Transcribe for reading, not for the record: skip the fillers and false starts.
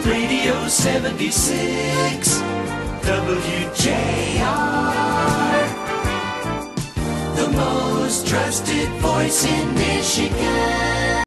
Radio 76, WJR, the most trusted voice in Michigan.